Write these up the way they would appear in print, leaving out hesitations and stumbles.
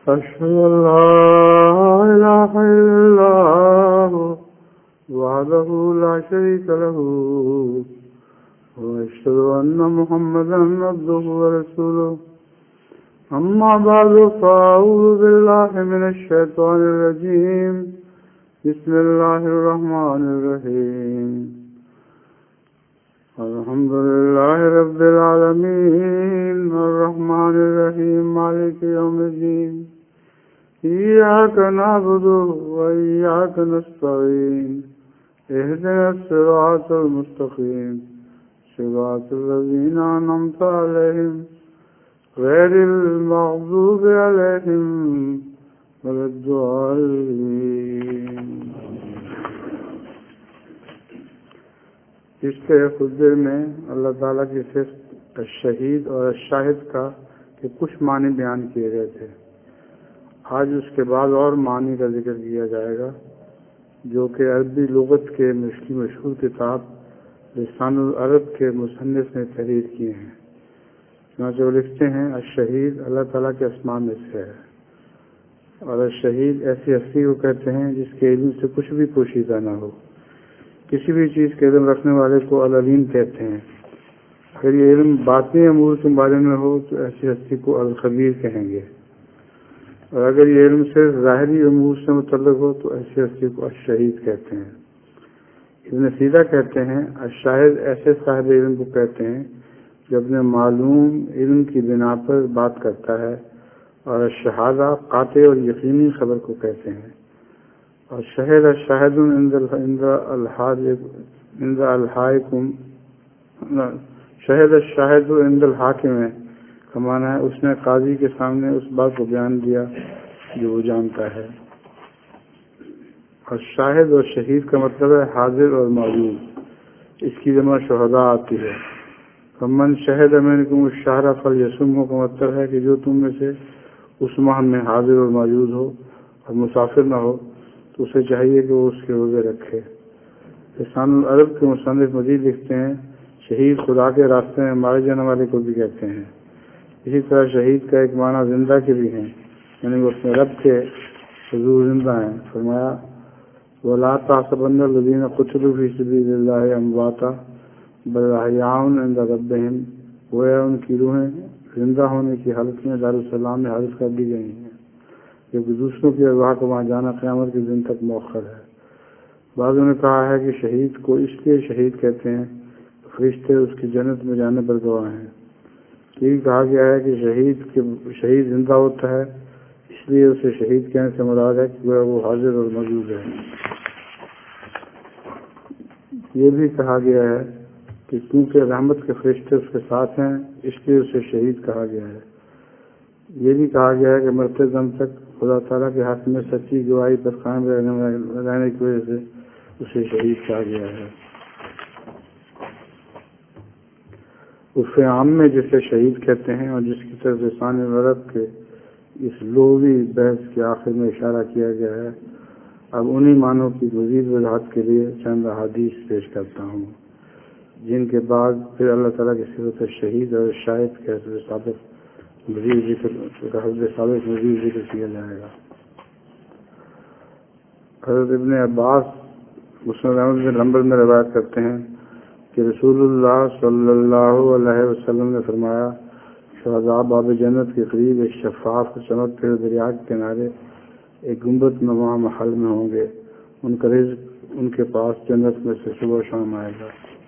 أشهد أن لا إله إلا الله وحده لا شريك له وأشهد أن محمدا عبده ورسوله أما بعد فأعوذ بالله من الشيطان الرجيم بسم الله الرحمن الرحيم الحمد لله رب العالمين الرحمن الرحيم مالك يوم الدين إياك نعبد وإياك نستعين اهدنا الصراط المستقيم صراط الذين أنعمت عليهم غير المغضوب عليهم ولا الضالين. اس کے خطبے میں اللہ تعالیٰ کی صفت الشہید اور الشاہد کا کہ کچھ معنی بیان کیے گئے تھے. آج اس کے بعد اور معنی کا ذکر کیا جائے گا جو کہ عربی لغت کے مشہور کتاب لسان العرب کے مصنف نے تحریر کیے ہیں. چنانچہ وہ لکھتے ہیں الشہید اللہ تعالیٰ کے اسماء میں سے ہے اور الشہید ایسی ہستی کو کہتے ہیں جس کے علم سے کچھ بھی پوشیدہ نہ ہو. کسی بھی چیز کے علم رکھنے والے کو العلیم کہتے ہیں. اگر یہ علم باطنی امور کے بارے میں ہو تو ایسی ہستی کو الخبیر کہیں گے اور اگر یہ علم صرف ظاہری امور سے متعلق ہو تو ایسی ہستی کو الشہید کہتے ہیں. ابن سیدہ کہتے ہیں الشاہد ایسے صاحب علم کو کہتے ہیں جو اپنے معلوم علم کی بنا پر بات کرتا ہے اور الشہادہ قاطع اور یقینی خبر کو کہتے ہیں. اور شہد الشاہد عند الحاکم شہد الشاہد عند الحاکم کا معنی ہے اس نے قاضی کے سامنے اس بات کو بیان دیا جو وہ جانتا ہے. اور شاہد اور شہید کا مطلب ہے حاضر اور موجود. اس کی جمع شہداء آتی ہے. فمن شہد منکم الشہر فلیصمہ کا مطلب ہے کہ جو تم میں سے اس ماہ میں حاضر اور موجود ہو اور مسافر نہ ہو تو اسے چاہیے کہ وہ اس کے روزے رکھے. لسان العرب کے مصنف مزید لکھتے ہیں شہید خدا کے راستے میں مارے جانے والے کو بھی کہتے ہیں. اسی طرح شہید کا ایک معنی زندہ کے بھی ہیں یعنی وہ اپنے رب کے حضور زندہ ہیں. فرمایا وَلَا تَحْسَبَنَّ الَّذِينَ قُتِلُوا فِي سَبِيلِ اللَّهِ أَمْوَاتًا بَلْ أَحْيَاءٌ عِندَ رَبِّهِمْ. گویا ان کی روحیں زندہ ہونے کی حالت میں دارالسلام میں حاضر کر دی گئی ہیں جبکہ دوسروں کی ارواح کو وہاں جانا قیامت کے دن تک مؤخر ہے. بعضوں نے کہا ہے کہ شہید کو اس لیے شہید کہتے ہیں فرشتے اس کی جنت میں جانے پر گواہ ہیں. یہ کہا گیا ہے کہ شہید زندہ ہوتا ہے اس لیے اسے شہید کہنے سے مراد ہے کہ وہ حاضر اور موجود ہے. یہ بھی کہا گیا ہے کہ کیونکہ رحمت کے فرشتے اس کے ساتھ ہیں اس لیے اسے شہید کہا گیا ہے. یہ بھی کہا گیا ہے کہ مرتے دم تک خدا تعالیٰ کے حق میں سچی گواہی پر قائم رہنے کی وجہ سے اسے شہید کہا گیا ہے. عرف عام میں جسے شہید کہتے ہیں اور جس کی طرف لسان عرب کے اس لغوی بحث کے آخر میں اشارہ کیا گیا ہے. اب انہی معنوں کی مزید وضاحت کے لیے چند احادیث پیش کرتا ہوں جن کے بعد پھر اللہ تعالیٰ کی صفت شہید اور شاہد کے حسب ثابت مزید ذکر کیا جائے گا. حضرت ابن عباس مسند احمد بن حنبل میں روایت کرتے ہیں کہ رسول اللہ صلی اللہ علیہ وسلم نے فرمایا شہداء باب جنت کے قریب ایک شفاف چمکتے ہوئے دریا کے کنارے ایک گنبد نما محل میں ہوں گے. ان کا رزق ان کے پاس جنت میں سے صبح و شام آئے گا.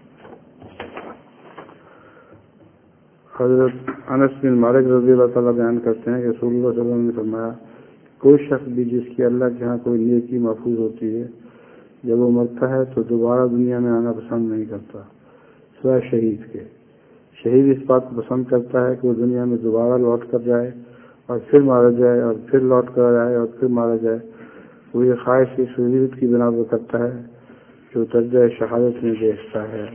حضرت انس بن مالک رضی اللہ تعالیٰ بیان کرتے ہیں کہ رسول اللہ صلی اللہ علیہ وسلم نے فرمایا کوئی شخص بھی جس کی اللہ کے ہاں کوئی نیکی محفوظ ہوتی ہے جب وہ مرتا ہے تو دوبارہ دنیا میں آنا پسند نہیں کرتا سوائے شہید کے. شہید اس بات کو پسند کرتا ہے کہ وہ دنیا میں دوبارہ لوٹ کر جائے اور پھر مارا جائے اور پھر لوٹ کر جائے اور پھر مارا جائے. وہ یہ خواہش اس وجود کی بنا پر کرتا ہے جو درجہ شہادت میں دیکھتا ہے.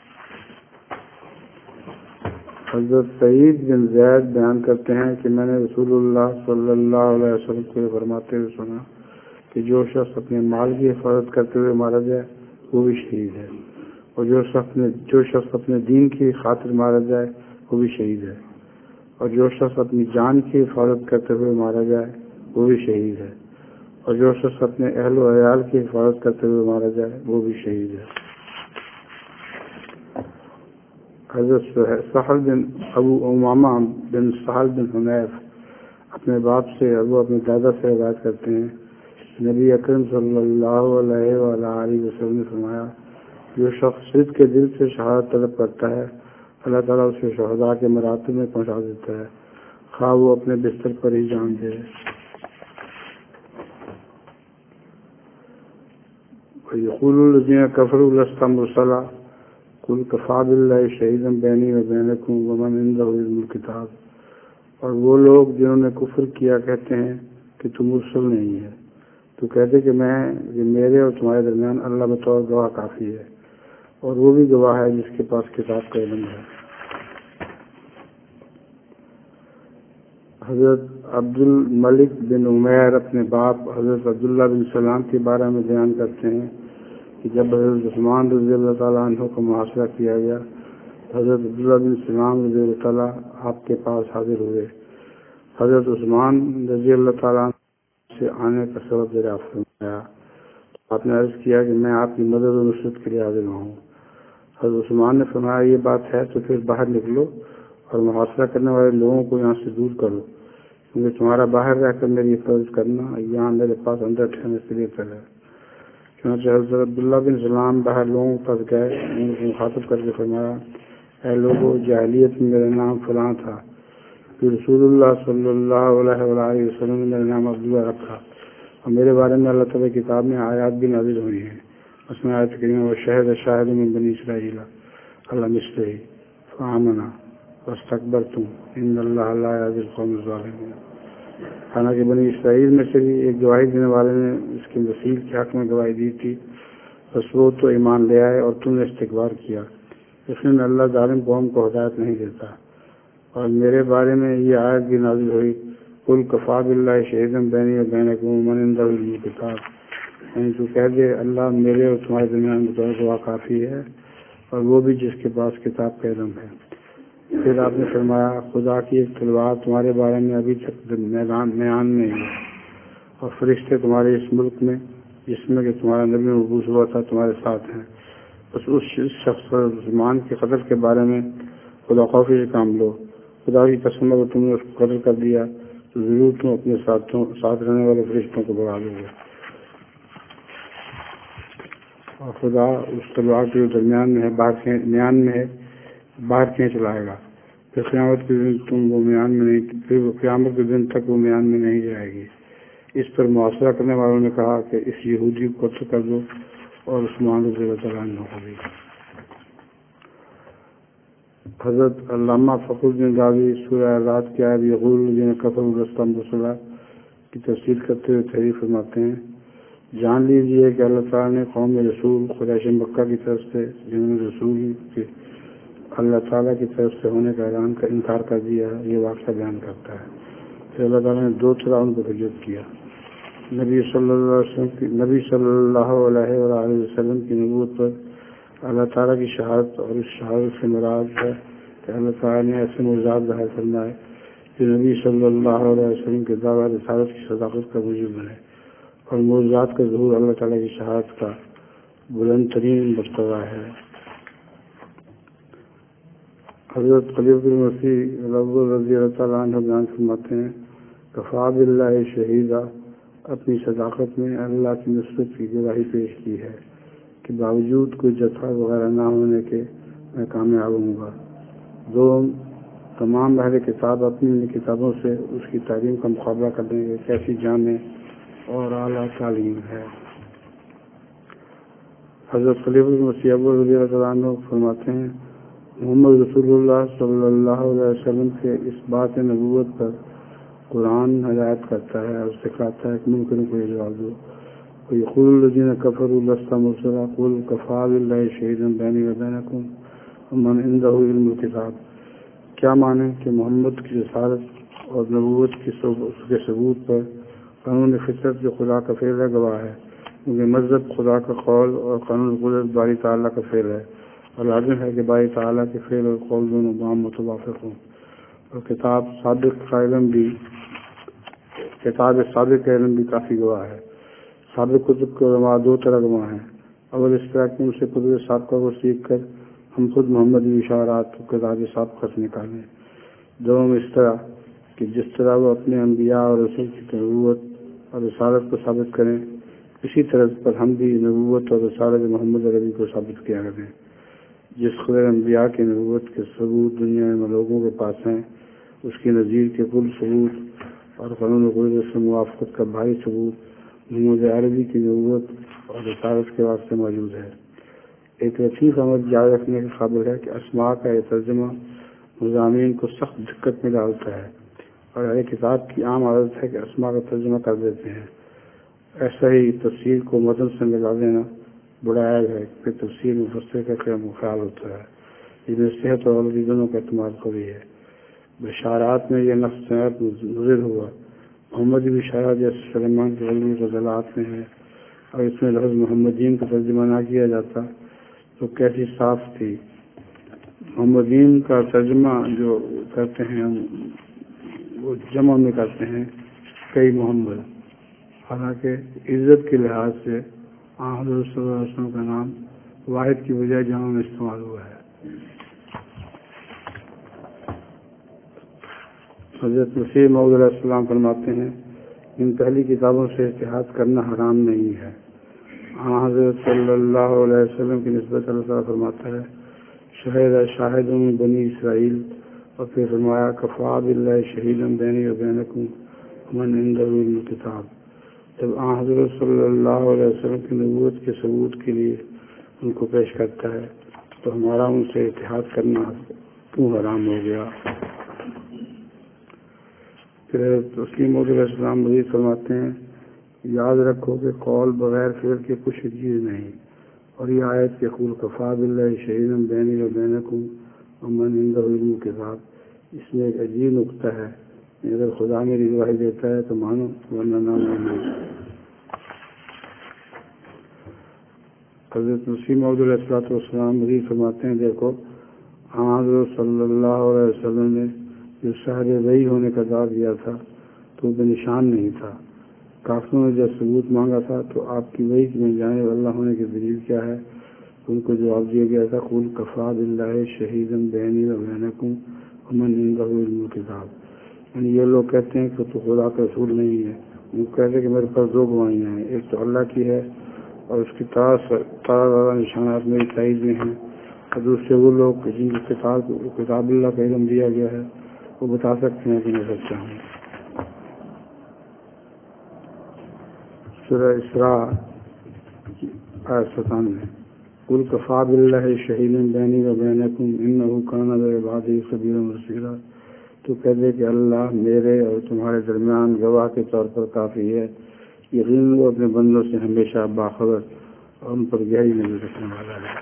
حضرت سعید بن زید بیان کرتے ہیں کہ میں نے رسول اللہ صلی اللہ علیہ وسلم کو فرماتے ہوئے سنا کہ جو شخص اپنے مال کی حفاظت کرتے ہوئے مارا جائے وہ بھی شہید ہے اور جو شخص اپنے دین کی خاطر مارا جائے وہ بھی شہید ہے اور جو شخص اپنی جان کی حفاظت کرتے ہوئے مارا جائے وہ بھی شہید ہے، اور جو شخص اپنے اہل و عیال کی حفاظت کرتے ہوئے مارا جائے وہ بھی شہید ہے۔ حضرت سہل بن ابو امامہ بن سہل بن حنیف اپنے باپ سے اور وہ اپنے دادا سے روایت کرتے ہیں، نبی اکرم صلی اللہ علیہ وآلہ وسلم نے فرمایا، جو شخص صدق کے دل سے شہادت طلب کرتا ہے اللہ تعالیٰ اسے شہداء کے مراتب میں پہنچا دیتا ہے، خواہ وہ اپنے بستر پر ہی جان دے۔ وَيَقُولُ الَّذِينَ كَفَرُوا لَسْتَ مُرْسَلًا قُلْ كَفَىٰ بِاللَّهِ شَهِيدًا بَيْنِي وَبَيْنَكُمْ وَمَنْ عِندَهُ عِلْمُ الْكِتَابِ۔ اور وہ لوگ جنہوں نے کفر کیا کہتے ہیں کہ تو مرسل نہیں ہے، تو کہتے کہ میرے اور تمہارے درمیان اللہ بطور گواہ کافی ہے، اور وہ بھی گواہ ہے جس کے پاس کتاب کا علم ہے۔ حضرت عبد الملک بن عمیر اپنے باپ حضرت عبداللہ بن سلام کے بارے میں بیان کرتے ہیں کہ جب حضرت عثمان رضی اللہ تعالیٰ عنہ کو محاصرہ کیا گیا، حضرت عبداللہ بن سلام رضی اللہ تعالیٰ آپ کے پاس حاضر ہوئے۔ حضرت عثمان رضی اللہ تعالیٰ عنہ سے آنے کا سبب دریافت فرمایا، آپ نے عرض کیا کہ میں آپ کی مدد و نصرت کے لیے حاضر ہوں۔ حضرت عثمان نے فرمایا، یہ بات ہے تو پھر باہر نکلو اور محاصرہ کرنے والے لوگوں کو یہاں سے دور کرو، کیونکہ تمہارا باہر رہ کر میری حفاظت کرنا یہاں میرے پاس اندر ٹھہرنے سے بہتر ہے۔ چنانچہ حضرت عبداللہ بن سلام باہر لوگوں کے پاس گئے، ان کو مخاطب کر کے فرمایا، اے لوگوں، جاہلیت میں میرا نام فلاں تھا، پھر رسول اللہ صلی اللہ علیہ وآلہ وسلم نے میرا نام عبداللہ رکھا، اور میرے بارے میں اللہ تعالیٰ کی کتاب میں آیات بھی نازل ہوئی ہیں، اس میں آیت کریمہ وشہد الشاہد من بنی اسرائیل علی مثلہ فآمنا واستکبرتم ان اللہ لا یہدی القوم الظالمین۔ حالانکہ بنی اسرائیل میں سے بھی ایک گواہی دینے والے نے اس کے مسیح کے حق میں گواہی دی تھی، بس وہ تو ایمان لے آئے اور تم نے استکبار کیا۔ یقیناً اللہ ظالم قوم کو ہدایت نہیں دیتا۔ اور میرے بارے میں یہ آیت بھی نازل ہوئی، قل کفیٰ باللہ شہیدا بینی وبینکم ومن عندہ علم الکتاب، یعنی تو کہہ دے اللہ میرے اور تمہارے درمیان بطور گواہ کافی ہے، اور وہ بھی جس کے پاس کتاب کا علم ہے۔ پھر آپ نے فرمایا، خدا کی ایک تلوار تمہارے بارے میں ابھی تک میان میں ہے، اور فرشتے تمہارے اس ملک میں جس میں کہ تمہارا نبی مبعوث ہوا تھا تمہارے ساتھ ہیں، بس اس شخص پر مسلمان کے قتل کے بارے میں خدا خوفی سے کام لو۔ خدا کی قسم اگر تم نے اس کو قتل کر دیا تو ضرور تم اپنے ساتھ رہنے والے فرشتوں کو بڑھا دو گے، اور خدا اس تلوار کے درمیان میں ہے میان میں ہے باہر کھینچ لائے گا، پھر قیامت کے دن قیامت کے دن تک وہ میان میں نہیں جائے گی۔ اس پر محاصرہ کرنے والوں نے کہا کہ اس یہودی کو قتل کر دو، اور عثمان رضی اللہ تعالیٰ عنہ ہو گئی۔ حضرت علامہ فخر الدین راوی سورہ رات کی آیت یقول الذین کفروا لست مرسلا کی تفسیر کرتے ہوئے تحریر فرماتے ہیں، جان لیجیے کہ اللہ تعالیٰ نے قوم رسول قریش مکہ کی طرف سے جنہوں نے رسول کے اللہ تعالیٰ کی طرف سے ہونے کا اعلان کا انکار کر دیا ہے، یہ واقعہ بیان کرتا ہے۔ پھر اللہ تعالیٰ نے دو طرح ان کو تجربہ کیا، نبی صلی اللہ علیہ وسلم کی نبوت پر اللہ تعالیٰ کی شہادت، اور اس شہادت سے مراد ہے کہ اللہ تعالیٰ نے ایسے معجزات ظاہر فرمائے جو نبی صلی اللہ علیہ وسلم کے دعویٰ رسالت کی صداقت کا موجب بنے، اور معجزات کا ظہور اللہ تعالیٰ کی شہادت کا بلند ترین مقتضا ہے۔ حضرت خلیفۃ المسیح رضی اللہ تعالیٰ عنہ بیان فرماتے ہیں، کفیٰ باللہ شہیدا، اپنی صداقت میں اللہ کی نصرت کی گواہی پیش کی ہے کہ باوجود کوئی جتھا وغیرہ نہ ہونے کے میں کامیاب ہوں گا۔ دو، تمام اہل کتاب اپنی کتابوں سے اس کی تعلیم کا مقابلہ کرنے کی کیسی جامع اور اعلیٰ تعلیم ہے۔ حضرت خلیفۃ المسیح رضی اللہ تعالیٰ عنہ فرماتے ہیں، محمد رسول اللہ صلی اللہ علیہ وسلم کے اس بات نبوت پر قرآن ہدایت کرتا ہے اور سکھاتا ہے کہ ممکن کو یہ جواب دو، وَيَقُولُ الَّذِينَ كَفَرُوا لَسْتَ مُرْسَلًا قُلْ كَفَىٰ بِاللَّهِ شَهِيدًا بَيْنِي وَبَيْنَكُمْ وَمَنْ عِندَهُ عِلْمُ الْكِتَابِ، کیا معنی کہ محمد کی رسالت اور نبوت کے ثبوت پر قانون فطرت جو خدا کا فعل ہے گواہ ہے، کیونکہ مذہب خدا کا قول اور قانون قدرت باری تعالیٰ کا فعل ہے، اور لازم ہے کہ باری تعالیٰ کے فعل اور قول دونوں عام متوافق ہوں، اور کتاب صادق کا علم بھی کتاب سابق کا علم بھی کافی گواہ ہے۔ سابق کتب کے علماء دو طرح گواہ ہیں۔ اول اس طرح کہ ان سے کتب سابقہ کو سیکھ کر ہم خود محمدی اشارات کو کتاب سابقہ سے نکالیں۔ دوم اس طرح کہ جس طرح وہ اپنے انبیاء اور رسول کی نبوت اور رسالت کو ثابت کریں، اسی طرح پر ہم بھی نبوت اور رسالت محمد عربی کو ثابت کیا کریں۔ جس خبر انبیاء کی نبوت کے ثبوت دنیا میں لوگوں کے پاس ہیں، اس کی نظیر کے کل ثبوت اور قانون قدرت سے موافقت کا بھاری ثبوت محمد عربی کی نبوت اور رسالت کے واسطے موجود ہے۔ ایک لطیف عمل یاد رکھنے کے قابل ہے کہ اسماء کا یہ ترجمہ مضامین کو سخت دقت میں ڈالتا ہے، اور ہر کتاب کی عام عادت ہے کہ اسماء کا ترجمہ کر دیتے ہیں۔ ایسا ہی تفسیر کو متن سے ملا دینا بڑا عیب ہے کہ تفسیر مفسر کا خیال ہوتا ہے، جس میں صحت اور غلطی دونوں کا اعتماد قوی ہے۔ بشارات میں یہ نقص نہایت مضر ہوا۔ محمدی بشارات جیسے سلیمان کے علمی غزلات میں ہے، اور اس میں لفظ محمدین کا ترجمہ نہ کیا جاتا تو کیسی صاف تھی۔ محمدین کا ترجمہ جو کرتے ہیں وہ جمع میں کرتے ہیں کئی محمد، حالانکہ عزت کے لحاظ سے حضرت صلی اللہ علیہ وسلم کا نام واحد کی بجائے جمع میں استعمال ہوا ہے۔ حضرت مسیح موعود علیہ السلام فرماتے ہیں ان پہلی کتابوں سے اتحاد کرنا حرام نہیں ہے۔ حضرت صلی اللہ علیہ وسلم کی نسبت اللہ تعالیٰ فرماتا ہے شہید شاہد من بنی اسرائیل، اور پھر فرمایا کفا باللہ شہیدا بینی و بینکم ومن عنده الکتاب۔ جب حضرت صلی اللہ علیہ وسلم کی نبوت کے ثبوت کے لیے ان کو پیش کرتا ہے تو ہمارا ان سے اتحاد کرنا کیوں حرام ہو گیا؟ پھر تسلیم علیہ السلام مزید فرماتے ہیں یاد رکھو کہ قول بغیر فعل کے کچھ چیز نہیں، اور یہ آیت کے قول کفا باللہ شہیدا بینی و بینکم ومن عنده الکتاب، اس میں ایک عجیب نقطہ ہے، اگر خدا میری گواہی دیتا ہے تو مانو ورنہ نہ مانو۔ حضرت مسیح موعود علیہ السلام مزید فرماتے ہیں دیکھو حضرت صلی اللہ علیہ وسلم نے جو شہر وحی ہونے کا دعویٰ دیا تھا تو بے نشان نہیں تھا۔ کافروں نے جب ثبوت مانگا تھا تو آپ کی وحی میں جانب اللہ ہونے کی دلیل کیا ہے؟ ان کو جواب دیا گیا تھا قل کفا باللہ شہیدا بینی و بینکم ومن عنده الکتاب۔ یعنی یہ لوگ کہتے ہیں کہ تو خدا کا رسول نہیں ہے، وہ کہتے ہیں کہ میرے پاس دو گواہیاں ہیں، ایک تو اللہ کی ہے اور اس کی تازہ نشانات میری تائید میں ہیں، اور دوسرے وہ لوگ جن کی کتاب اللہ کا علم دیا گیا ہے وہ بتا سکتے ہیں کہ میں سچا ہوں۔ سورہ اسراء آیت 97 قل کفا باللہ شہیدا بینی و بینکم انہ کان بعبادہ خبیرا بصیرا، تو کہہ دے کہ اللہ میرے اور تمہارے درمیان گواہ کے طور پر کافی ہے، یقیناً وہ اپنے بندوں سے ہمیشہ باخبر اور ان پر گہری نظر رکھنے والا ہے۔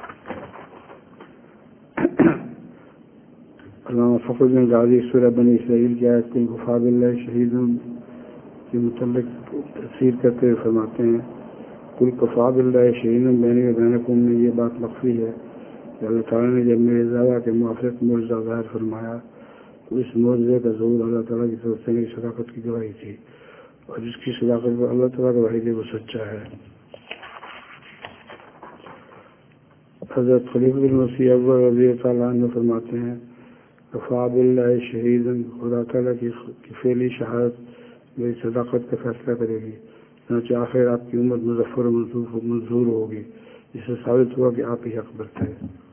علامہ فخر الدین رازی سورہ بنی اسرائیل کی آیت قل کفا باللہ شہیدا کے متعلق تفسیر کرتے ہوئے فرماتے ہیں قل کفا باللہ شہیدا بینی و بینکم میں یہ بات مخفی ہے کہ اللہ تعالیٰ نے جب میرے دعویٰ کے موافق معجزہ ظاہر فرمایا تو اس معجزے کا ظہور اللہ تعالیٰ کی طرف سے میری صداقت کی گواہی تھی، اور جس کی صداقت پر اللہ تعالیٰ گواہی دے وہ سچا ہے۔ حضرت خلیفۃ المسیح اول رضی اللہ عنہ فرماتے ہیں کفا باللہ شہیدا، خدا تعالیٰ کی فعلی شہادت میری صداقت کا فیصلہ کرے گی، چنانچہ آخر آپ کی امت مظفر و منصور ہوگی، جس سے ثابت ہوا کہ آپ ہی حق پر تھے۔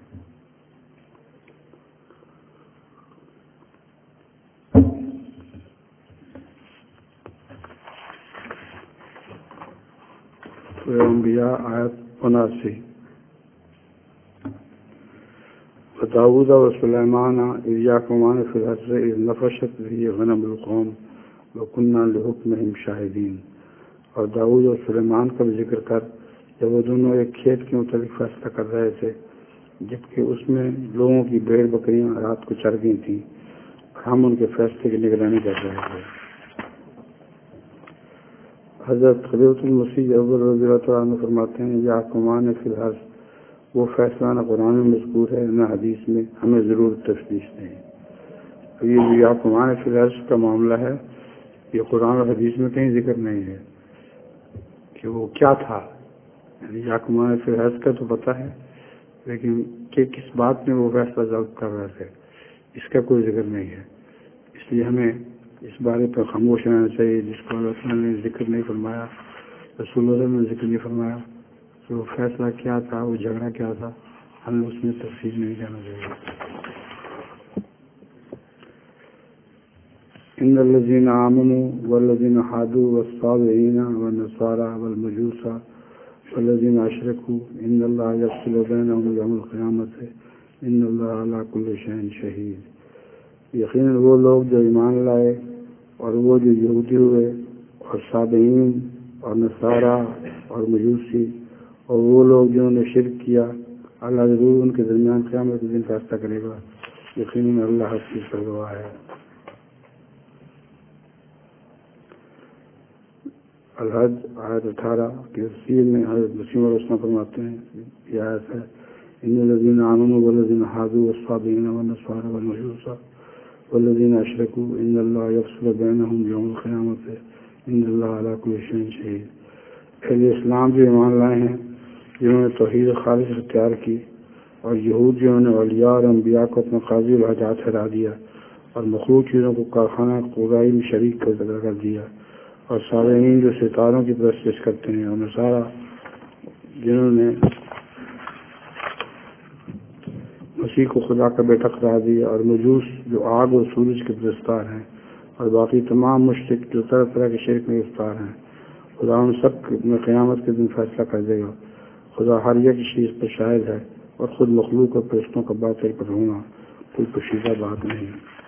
سورہ انبیاء آیت 79 داؤد و سلیمان اذ یحکمان فی الارض اذ نفشت به غنم القوم وکننا لحکمہم شاہدین، اور داؤد اور سلیمان کا بھی ذکر کر جب وہ دونوں ایک کھیت کے متعلق فیصلہ کر رہے تھے جبکہ اس میں لوگوں کی بھیڑ بکریاں رات کو چر گئی تھیں اور ہم ان کے فیصلے کی نگرانی کر رہے تھے۔ حضرت خلیفۃ المسیح اول رضی اللہ عنہ فرماتے ہیں یحکمان فی الارض، وہ فیصلہ نہ قرآن میں مذکور ہے نہ حدیث میں، ہمیں ضرور تشخیص نہیں۔ یہ جو یحکمان فی الارض کا معاملہ ہے یہ قرآن اور حدیث میں کہیں ذکر نہیں ہے کہ وہ کیا تھا. یعنی یحکمان فی الحج کا تو پتہ ہے، لیکن کہ کس بات میں وہ فیصلہ ضبط کر رہے تھے اس کا کوئی ذکر نہیں ہے. اس لیے ہمیں اس بارے پر خاموش رہنا چاہیے. جس کو اللہ تعالیٰ نے ذکر نہیں فرمایا، رسول اللہ نے ذکر نہیں فرمایا، تو وہ فیصلہ کیا تھا، وہ جھگڑا کیا تھا، ہمیں اس میں تفصیل نہیں جانا چاہیے. ان الذين آمنوا والذين هادوا والصابئين والنصارى والمجوس والذين اشركوا ان الله يفصل بينهم يوم القيامة ان الله على كل شيء شهيد. یقیناً وہ لوگ جو ایمان لائے اور وہ جو یہودی ہوئے اور صابئین اور نصارہ اور مجوسی اور وہ لوگ جنہوں نے شرک کیا، اللہ ضرور ان کے درمیان قیامت کے دن فیصلہ کرے گا. یقیناً اللہ ہر چیز پر گواہ ہے. الحج آیت 18 کی تفسیر میں حضرت مسیح علیہ السلام فرماتے ہیں، یہ آیت ہے ان الذين آمنوا والذين هادوا والصابئين والنصارى والمجوس والذين اشركوا ان الله يفصل بينهم يوم القيامة ان الله على كل شيء شهيد. اہل اسلام جو ایمان لائے ہیں، جنہوں نے توحید خالص اختیار کی، اور یہود جنہوں نے اولیاء اور انبیاء کو اپنا قاضی الحاجات ٹھہرا دیا اور مخلوق چیزوں کو کارخانہ خدائی میں شریک کر دیا، اور صابئین جو ستاروں کی پرستش کرتے ہیں، اور نصارہ جنہوں نے مسیح کو خدا کا بیٹا قرار دیا، اور مجوس جو آگ اور سورج کے پرستار ہیں، اور باقی تمام مشرک جو طرح طرح کے شرک میں گرفتار ہیں. خدا ان سب میں قیامت کے دن فیصلہ کر دے گا. خدا ہر ایک چیز پر شاہد ہے، اور خود مخلوق اور فرشتوں کا باطل پر ہونا کوئی پوشیدہ بات نہیں.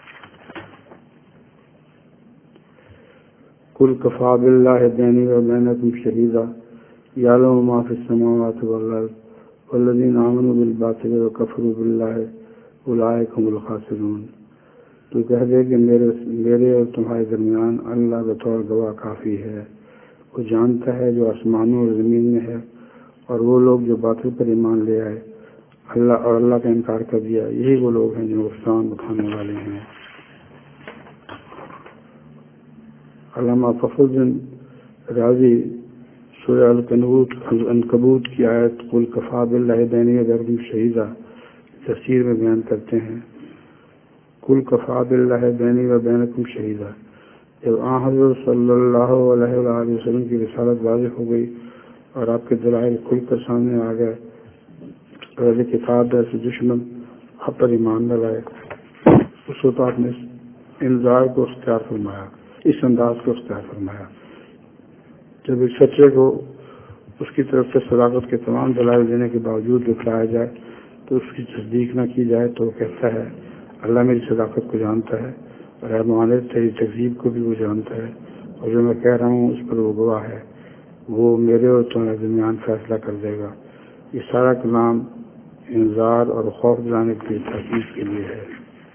قل کفی باللہ بینی و بینکم شہیدا یعلم ما فی السماوات والارض والذین آمنوا بالباطل وکفروا باللہ اولئک هم الخاسرون. تو کہہ دے کہ میرے اور تمہارے درمیان اللہ بطور گواہ کافی ہے. وہ جانتا ہے جو آسمانوں اور زمین میں ہے، اور وہ لوگ جو باطل پر ایمان لے آئے اللہ کا انکار کر دیا، یہی وہ لوگ ہیں جو نقصان اٹھانے والے ہیں. علامہ فخر الدین رازی سورہ العنکبوت کی آیت قل کفی باللہ بینی و بینکم شہیدا تفسیر میں بیان کرتے ہیں، قل کفی باللہ بینی و بینکم شہیدا. جب حضرت صلی اللہ علیہ وآلہ وسلم کی رسالت واضح ہو گئی اور آپ کے دلائل کھل کر سامنے آ گئے، اہل کتاب سے دشمن آپ پر ایمان نہ لائے، اس وقت آپ نے انذار کو اختیار فرمایا، اس انداز کو اختیار فرمایا. جب ایک سچے کو اس کی طرف سے صداقت کے تمام دلائل دینے کے باوجود دکھلایا جائے تو اس کی تصدیق نہ کی جائے تو وہ کہتا ہے اللہ میری صداقت کو جانتا ہے، اور اے معاند تیری تکذیب کو بھی وہ جانتا ہے، اور جو میں کہہ رہا ہوں اس پر وہ گواہ ہے، وہ میرے اور تمہارے درمیان فیصلہ کر دے گا. یہ سارا کلام انذار اور خوف دلانے کی تحقیق کے لیے ہے.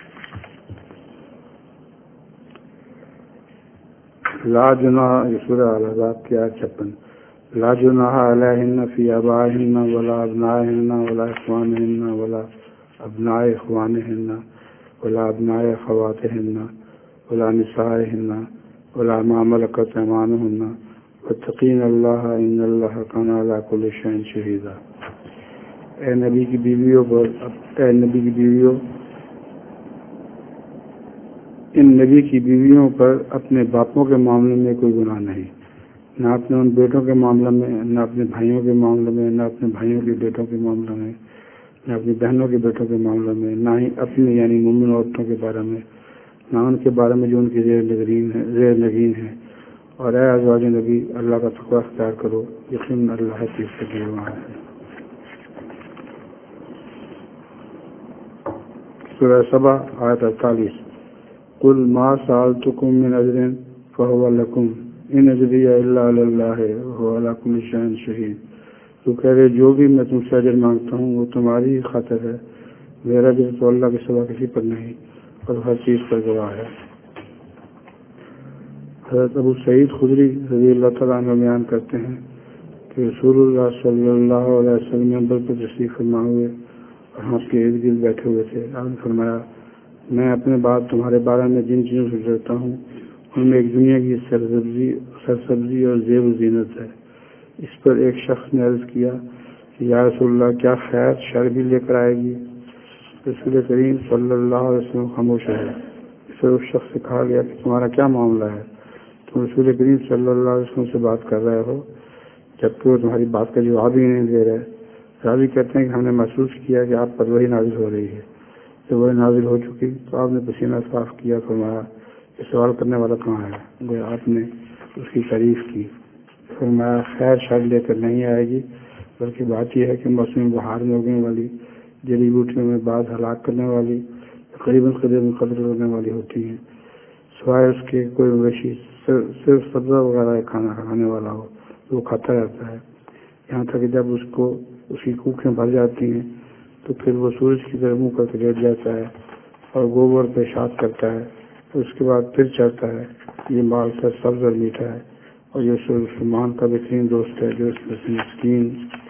لا جناح، یہ سورہ الاحزاب کی آیت 56. لا جناح علیہن فی آبائہن ولا ابنائہن ولا اخوانہن ولا ابناء اخوانہن ولا ابناء اخواتہن ولا نسائہن ولا ما ملکت ایمانہن واتقین اللہ ان اللہ کان علی کل شیء شہیدا. اے نبی کی بیویوں ان نبی کی بیویوں پر اپنے باپوں کے معاملے میں کوئی گناہ نہیں، نہ اپنے ان بیٹوں کے معاملے میں، نہ اپنے بھائیوں کے معاملے میں، نہ اپنے بھائیوں کے بیٹوں کے معاملے میں، نہ اپنی بہنوں کے بیٹوں کے معاملے میں، نہ ہی اپنے یعنی مومن عورتوں کے بارے میں، نہ ان کے بارے میں جو ان کی زیر نگین ہیں. اور اے ازواج نبی اللہ کا تقوی اختیار کرو، یقیناً اللہ چیز سے گواہ ہے. سورہ سبا آیت 48. قل ما سألتكم من أجر فهو لكم إن أجري إلا على الله وهو على كل شيء شهيد. تو کہہ رہے جو بھی میں تم سے اجر مانگتا ہوں وہ تمہاری ہی خاطر ہے، میرا اجر تو اللہ کے سوا کسی پر نہیں، اور ہر چیز پر گواہ ہے. حضرت ابو سعید خدری رضی اللہ تعالیٰ عنہ بیان کرتے ہیں کہ رسول اللہ صلی اللہ علیہ وسلم منبر پر تشریف فرما ہوئے اور آپ کے ارد گرد بیٹھے ہوئے تھے. آپ نے فرمایا میں اپنے بعد تمہارے بارے میں جن چیزوں سے ڈرتا ہوں ان میں ایک دنیا کی سرسبزی اور زیب و زینت ہے۔ اس پر ایک شخص نے عرض کیا کہ یا رسول اللہ، کیا خیر شر بھی لے کر آئے گی؟ رسول کریم صلی اللہ علیہ وسلم خاموش ہے۔ اس پر اس شخص سے کہا گیا کہ تمہارا کیا معاملہ ہے؟ تم رسول کریم صلی اللہ علیہ وسلم سے بات کر رہے ہو جبکہ وہ تمہاری بات کا جواب ہی نہیں دے رہے۔ راوی کہتے ہیں کہ ہم نے محسوس کیا کہ آپ پر وحی نازل ہو رہی ہے۔ جب وحی نازل ہو چکی تو آپ نے پسینہ صاف کیا، فرمایا کہ سوال کرنے والا کہاں ہے؟ گویا آپ نے اس کی تعریف کی، فرمایا خیر شر لے کر نہیں آئے گی، بلکہ بات یہ ہے کہ موسم بہار میں اگنے والی جڑی بوٹیوں میں بعض ہلاک کرنے والی قریباً قدر کرنے والی ہوتی ہیں، سوائے اس کے کوئی مویشی صرف سبزہ وغیرہ کھانا کھانے والا ہو تو وہ کھاتا رہتا ہے، یہاں تک کہ جب اس کی کوکھیں بھر جاتی ہیں تو پھر وہ سورج کی طرح منہ کر کے لیٹ جاتا ہے اور گوبر پیشاب کرتا ہے، اس کے بعد پھر چڑھتا ہے۔ یہ مال سر سبز اور میٹھا ہے اور یہ مسلمان کا بہترین دوست ہے جو اس میں سے مسکین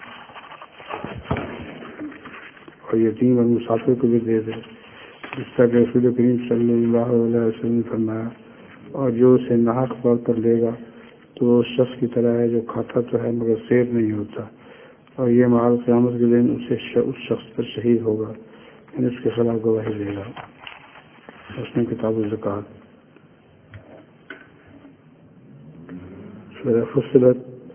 اور یتیم اور مسافر کو بھی دے دے، جس طرح کہ رسول کریم صلی اللہ علیہ وسلم نے فرمایا، اور جو اسے ناحق طور پر لے گا تو وہ اس شخص کی طرح ہے جو کھاتا تو ہے مگر سیر نہیں ہوتا، اور یہ مال قیامت کے دن اس شخص پر شہید ہوگا، یعنی اس کے خلاف گواہی دے گا۔ اس نے کتاب الزکوٰۃ سورہ فصلت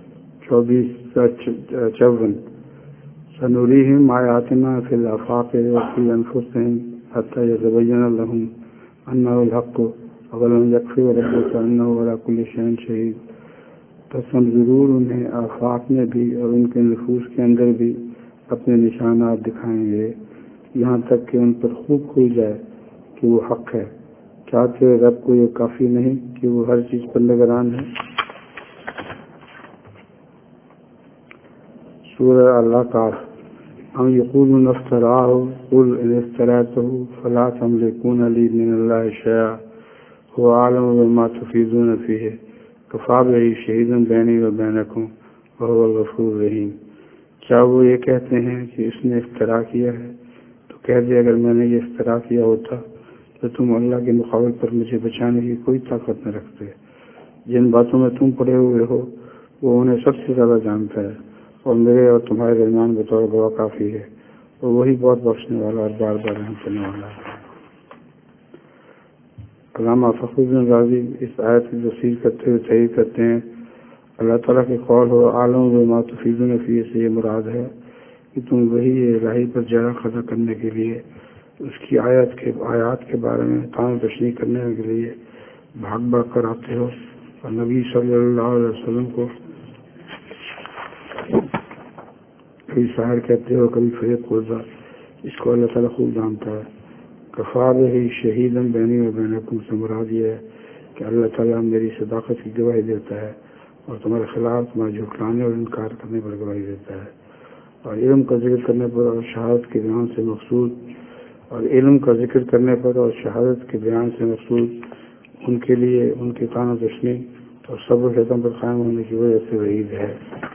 24-54 سنوریہم آیاتنا فی الآفاق وفی انفسہم حتی یتبین لہم انہ الحق ولم یکفی ربک انہ علی کل شیء شہید۔ پس ہم ضرور انہیں آفاق میں بھی اور ان کے نفوس کے اندر بھی اپنے نشانات دکھائیں گے، یہاں تک کہ ان پر خوب کھل جائے کہ وہ حق ہے۔ کیا تیرے رب کو یہ کافی نہیں کہ وہ ہر چیز پر نگران ہے؟ سورہ العراف ام یقولون افتراہ قل ان افترأتہ فلا تملکون لی من اللہ شیئا هو اعلم بما تفیضون فیہ کفی بہ شہیدا بینی و بینکم وہو الغفور الرحیم۔ کیا وہ یہ کہتے ہیں کہ اس نے افتراء کیا ہے؟ تو کہہ دے اگر میں نے یہ افتراء کیا ہوتا تو تم اللہ کے مقابل پر مجھے بچانے کی کوئی طاقت نہ رکھتے۔ جن باتوں میں تم پڑے ہوئے ہو وہ انہیں سب سے زیادہ جانتا ہے، اور میرے اور تمہارے درمیان بطور گواہ کافی ہے، اور وہی بہت بخشنے والا اور بار بار رحم کرنے والا ہے۔ علامہ فخر الدین رازی اس آیت کی تفسیر کرتے ہوئے تحریر کرتے ہیں، اللہ تعالیٰ کے قول ہو عالم بما تفیضون فیہ سے یہ مراد ہے کہ تم وہی الہی پر جرا خطا کرنے کے لیے، اس کی آیات کے بارے میں تان تشریح کرنے کے لیے بھاگ کر آتے ہو، اور نبی صلی اللہ علیہ وسلم کو کبھی ساحر کہتے ہو، کبھی فریب خوردہ۔ اس کو اللہ تعالیٰ خوب جانتا ہے۔ کفی بہ شہیدا بینی و بینکم سے مراد یہ ہے کہ اللہ تعالیٰ میری صداقت کی گواہی دیتا ہے اور تمہارے خلاف تمہارے جھٹلانے اور انکار کرنے پر گواہی دیتا ہے، اور علم کا ذکر کرنے پر اور شہادت کے بیان سے مقصود ان کے لیے ان کے طعنہ تشنیع اور صبر و ستم پر قائم ہونے کی وجہ سے وعید ہے۔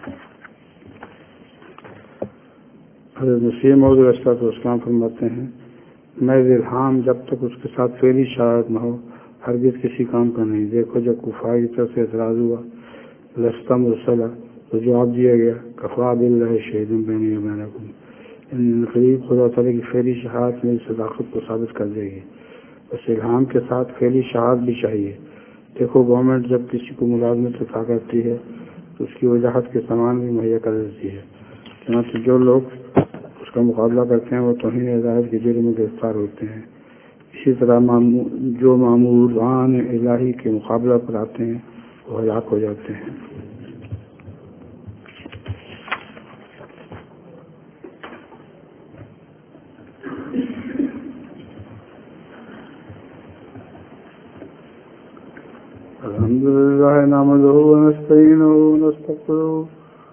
حضرت مسیح موعود علیہ السلام فرماتے ہیں، میں الہام جب تک اس کے ساتھ فعلی شہادت نہ ہو ہرگز کسی کام کا نہیں۔ دیکھو جب کفار کی طرف سے اعتراض ہوا لست مرسلا تو جواب دیا گیا کفی باللہ شہیدا بینی و بینکم، ان قریب خدا تعالیٰ کی فعلی شہادت میری صداقت کو ثابت کر دے گی۔ بس الہام کے ساتھ فعلی شہادت بھی چاہیے۔ دیکھو گورنمنٹ جب کسی کو ملازمت عطا کرتی ہے تو اس کی وجاہت کے سامان بھی مہیا کر دیتی ہے، چنانچہ جو لوگ اس کا مقابلہ کرتے ہیں وہ توہین ہدایت کے جرم میں گرفتار ہوتے ہیں۔ اسی طرح جو ماموران الہی کے مقابلہ پر آتے ہیں وہ ہلاک ہو جاتے ہیں۔ الحمد للہ نحمدہ ونستعینہ ونستغفرہ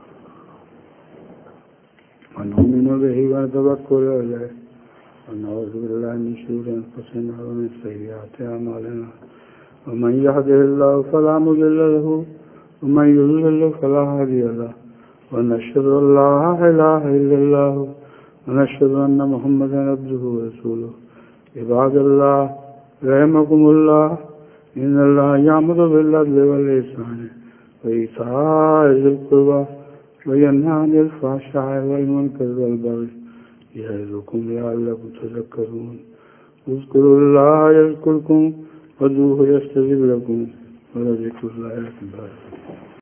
ونؤمن به ونتوکل علیہ ونعوذ باللہ من شرور انفسنا ومن سیئات اعمالنا ومن یهده اللہ فلا مضل له ومن یضلل فلا هادی له ونشهد ان لا الہ الا اللہ ونشهد ان محمدا عبدہ ورسولہ۔ عباد اللہ رحمکم اللہ، إن الله يأمر بالعدل والإحسان وإيتاء ذي القربى وينهى عن الفحشاء والمنكر والبغي يعظكم لعلكم تذكرون اذكروا الله يذكركم وادعوه يستجب لكم ولذكر الله أكبر.